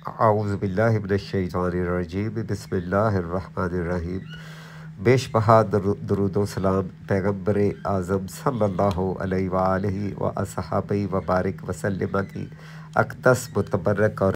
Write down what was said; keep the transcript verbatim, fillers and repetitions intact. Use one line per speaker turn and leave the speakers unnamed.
औज़ुबिल्लाहि मिनश्शैतानिर्रजीम बिस्मिल्लाहिर्रहमानिर्रहीम। बेशबहा दुरूद व सलाम पैगम्बर आज़म सल्लल्लाहु अलैहि व आलिहि व अस्हाबिहि व बारिक वसल्लम की अक़दस मुतबर्रक और